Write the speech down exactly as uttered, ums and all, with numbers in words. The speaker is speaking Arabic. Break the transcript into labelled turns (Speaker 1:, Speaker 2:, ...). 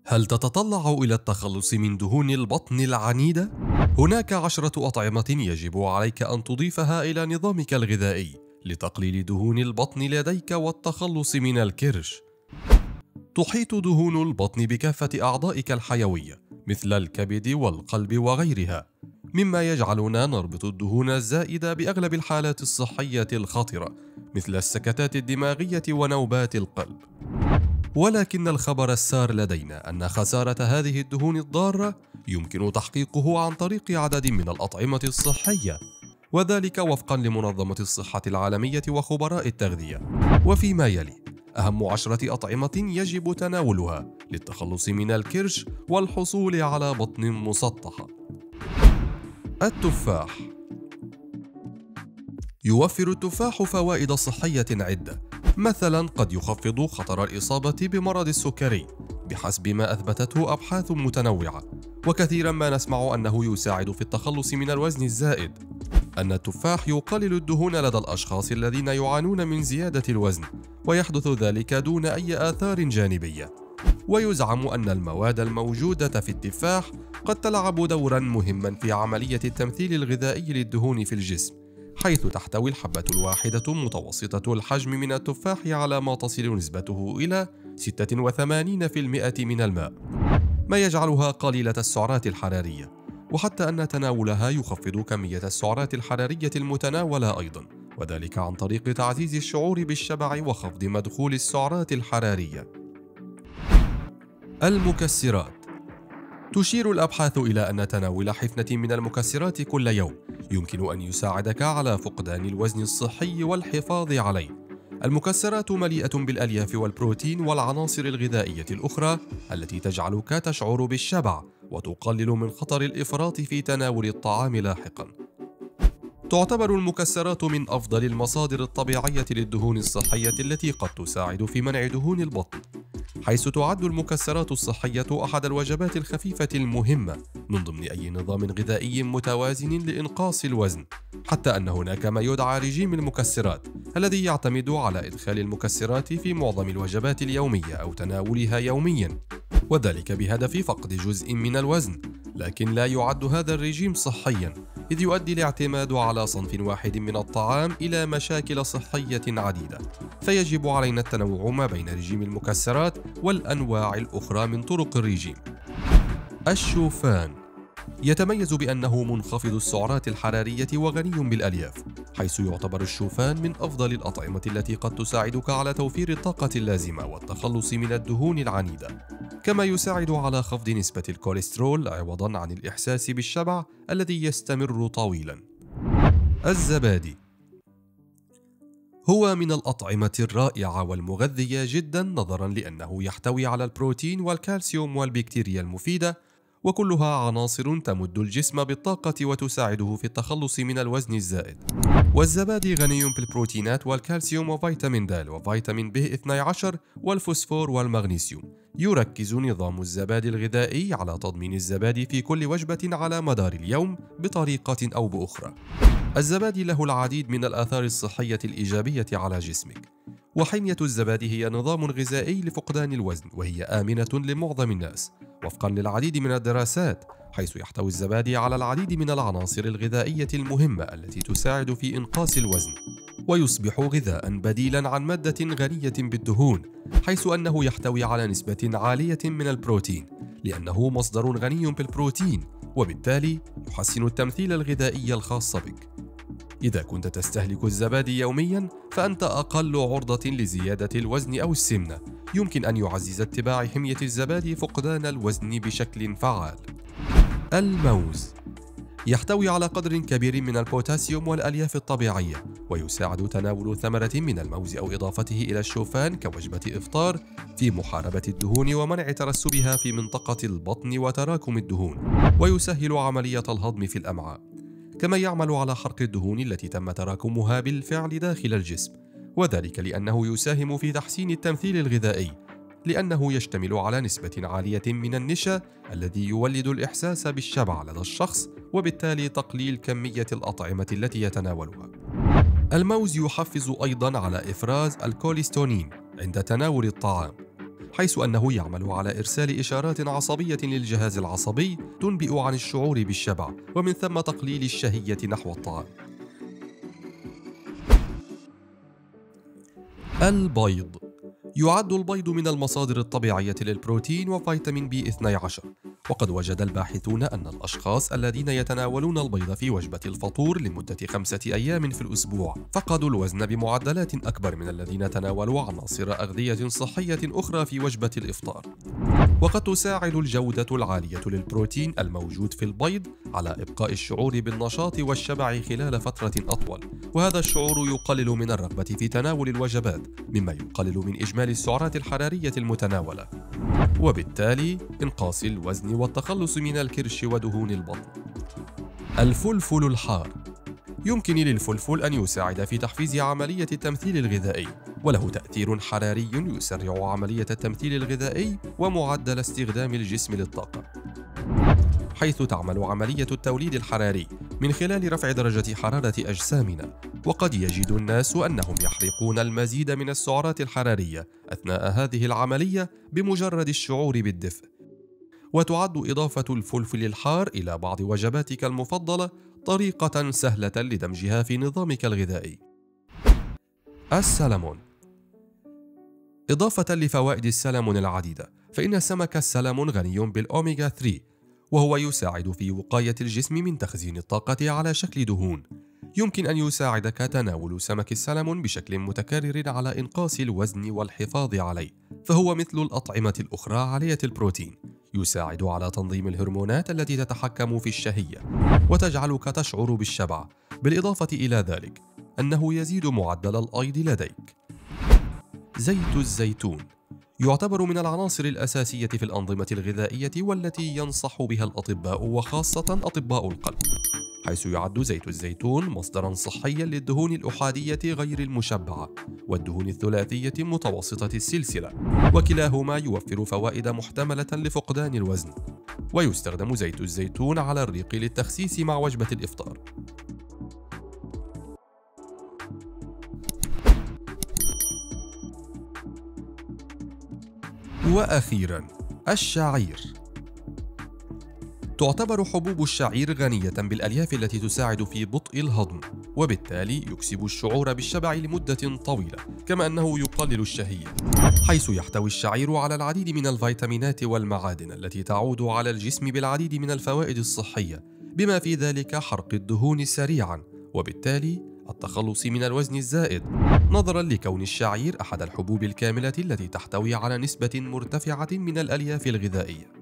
Speaker 1: هل تتطلع إلى التخلص من دهون البطن العنيدة؟ هناك عشرة أطعمة يجب عليك أن تضيفها إلى نظامك الغذائي لتقليل دهون البطن لديك والتخلص من الكرش. تحيط دهون البطن بكافة أعضائك الحيوية مثل الكبد والقلب وغيرها، مما يجعلنا نربط الدهون الزائدة بأغلب الحالات الصحية الخطرة مثل السكتات الدماغية ونوبات القلب. ولكن الخبر السار لدينا أن خسارة هذه الدهون الضارة يمكن تحقيقه عن طريق عدد من الأطعمة الصحية، وذلك وفقا لمنظمة الصحة العالمية وخبراء التغذية. وفيما يلي أهم عشرة أطعمة يجب تناولها للتخلص من الكرش والحصول على بطن مسطحة. التفاح. يوفر التفاح فوائد صحية عدة، مثلا قد يخفض خطر الإصابة بمرض السكري بحسب ما أثبتته أبحاث متنوعة، وكثيرا ما نسمع أنه يساعد في التخلص من الوزن الزائد. أن التفاح يقلل الدهون لدى الأشخاص الذين يعانون من زيادة الوزن، ويحدث ذلك دون أي آثار جانبية. ويزعم أن المواد الموجودة في التفاح قد تلعب دورا مهما في عملية التمثيل الغذائي للدهون في الجسم، حيث تحتوي الحبة الواحدة متوسطة الحجم من التفاح على ما تصل نسبته إلى ستة وثمانين بالمئة من الماء، ما يجعلها قليلة السعرات الحرارية، وحتى أن تناولها يخفض كمية السعرات الحرارية المتناولة أيضا، وذلك عن طريق تعزيز الشعور بالشبع وخفض مدخول السعرات الحرارية. المكسرات. تشير الأبحاث إلى أن تناول حفنة من المكسرات كل يوم يمكن أن يساعدك على فقدان الوزن الصحي والحفاظ عليه. المكسرات مليئة بالألياف والبروتين والعناصر الغذائية الأخرى التي تجعلك تشعر بالشبع وتقلل من خطر الإفراط في تناول الطعام لاحقا. تعتبر المكسرات من أفضل المصادر الطبيعية للدهون الصحية التي قد تساعد في منع دهون البطن، حيث تعد المكسرات الصحية أحد الوجبات الخفيفة المهمة من ضمن أي نظام غذائي متوازن لإنقاص الوزن، حتى أن هناك ما يدعى رجيم المكسرات الذي يعتمد على إدخال المكسرات في معظم الوجبات اليومية أو تناولها يوميا، وذلك بهدف فقد جزء من الوزن. لكن لا يعد هذا الرجيم صحيا، إذ يؤدي الاعتماد على صنف واحد من الطعام إلى مشاكل صحية عديدة، فيجب علينا التنوع ما بين رجيم المكسرات والأنواع الأخرى من طرق الرجيم. الشوفان. يتميز بأنه منخفض السعرات الحرارية وغني بالألياف، حيث يعتبر الشوفان من أفضل الأطعمة التي قد تساعدك على توفير الطاقة اللازمة والتخلص من الدهون العنيدة، كما يساعد على خفض نسبة الكوليسترول عوضا عن الإحساس بالشبع الذي يستمر طويلا. الزبادي. هو من الأطعمة الرائعة والمغذية جدا، نظرا لأنه يحتوي على البروتين والكالسيوم والبكتيريا المفيدة، وكلها عناصر تمد الجسم بالطاقة وتساعده في التخلص من الوزن الزائد. والزبادي غني بالبروتينات والكالسيوم وفيتامين د وفيتامين بي اثني عشر والفوسفور والمغنيسيوم. يركز نظام الزبادي الغذائي على تضمين الزبادي في كل وجبة على مدار اليوم بطريقة أو بأخرى. الزبادي له العديد من الآثار الصحية الإيجابية على جسمك، وحمية الزبادي هي نظام غذائي لفقدان الوزن، وهي آمنة لمعظم الناس وفقا للعديد من الدراسات، حيث يحتوي الزبادي على العديد من العناصر الغذائية المهمة التي تساعد في إنقاص الوزن، ويصبح غذاء بديلا عن مادة غنية بالدهون، حيث أنه يحتوي على نسبة عالية من البروتين لأنه مصدر غني بالبروتين، وبالتالي يحسن التمثيل الغذائي الخاص بك. إذا كنت تستهلك الزبادي يوميا فأنت أقل عرضة لزيادة الوزن أو السمنة. يمكن أن يعزز اتباع حمية الزبادي فقدان الوزن بشكل فعال. الموز. يحتوي على قدر كبير من البوتاسيوم والألياف الطبيعية، ويساعد تناول ثمرة من الموز أو إضافته إلى الشوفان كوجبة إفطار في محاربة الدهون ومنع ترسبها في منطقة البطن وتراكم الدهون، ويسهل عملية الهضم في الأمعاء، كما يعمل على حرق الدهون التي تم تراكمها بالفعل داخل الجسم، وذلك لأنه يساهم في تحسين التمثيل الغذائي، لأنه يشتمل على نسبة عالية من النشا الذي يولد الإحساس بالشبع لدى الشخص، وبالتالي تقليل كمية الأطعمة التي يتناولها. الموز يحفز أيضا على إفراز الكوليستونين عند تناول الطعام، حيث أنه يعمل على إرسال إشارات عصبية للجهاز العصبي تنبئ عن الشعور بالشبع، ومن ثم تقليل الشهية نحو الطعام. البيض. يعد البيض من المصادر الطبيعية للبروتين وفيتامين بي اثني عشر، وقد وجد الباحثون أن الأشخاص الذين يتناولون البيض في وجبة الفطور لمدة خمسة أيام في الأسبوع فقدوا الوزن بمعدلات أكبر من الذين تناولوا عناصر أغذية صحية أخرى في وجبة الإفطار. وقد تساعد الجودة العالية للبروتين الموجود في البيض على إبقاء الشعور بالنشاط والشبع خلال فترة أطول، وهذا الشعور يقلل من الرغبة في تناول الوجبات، مما يقلل من إجمالي السعرات الحرارية المتناولة، وبالتالي إنقاص الوزن والتخلص من الكرش ودهون البطن. الفلفل الحار. يمكن للفلفل أن يساعد في تحفيز عملية التمثيل الغذائي، وله تأثير حراري يسرع عملية التمثيل الغذائي ومعدل استخدام الجسم للطاقة، حيث تعمل عملية التوليد الحراري من خلال رفع درجة حرارة أجسامنا، وقد يجد الناس أنهم يحرقون المزيد من السعرات الحرارية أثناء هذه العملية بمجرد الشعور بالدفء. وتعد إضافة الفلفل الحار إلى بعض وجباتك المفضلة طريقة سهلة لدمجها في نظامك الغذائي. السلمون. إضافة لفوائد السلمون العديدة، فإن سمك السلمون غني بالأوميغا ثلاثة، وهو يساعد في وقاية الجسم من تخزين الطاقة على شكل دهون. يمكن أن يساعدك تناول سمك السلمون بشكل متكرر على إنقاص الوزن والحفاظ عليه، فهو مثل الأطعمة الأخرى عالية البروتين، يساعد على تنظيم الهرمونات التي تتحكم في الشهية وتجعلك تشعر بالشبع، بالإضافة إلى ذلك أنه يزيد معدل الأيض لديك. زيت الزيتون يعتبر من العناصر الأساسية في الأنظمة الغذائية والتي ينصح بها الأطباء وخاصة أطباء القلب، حيث يعد زيت الزيتون مصدرا صحيا للدهون الأحادية غير المشبعة والدهون الثلاثية متوسطة السلسلة، وكلاهما يوفر فوائد محتملة لفقدان الوزن. ويستخدم زيت الزيتون على الريق للتخسيس مع وجبة الإفطار. وأخيرا الشعير. تعتبر حبوب الشعير غنية بالألياف التي تساعد في بطء الهضم، وبالتالي يكسب الشعور بالشبع لمدة طويلة، كما أنه يقلل الشهية، حيث يحتوي الشعير على العديد من الفيتامينات والمعادن التي تعود على الجسم بالعديد من الفوائد الصحية، بما في ذلك حرق الدهون سريعا، وبالتالي التخلص من الوزن الزائد، نظرا لكون الشعير أحد الحبوب الكاملة التي تحتوي على نسبة مرتفعة من الألياف الغذائية.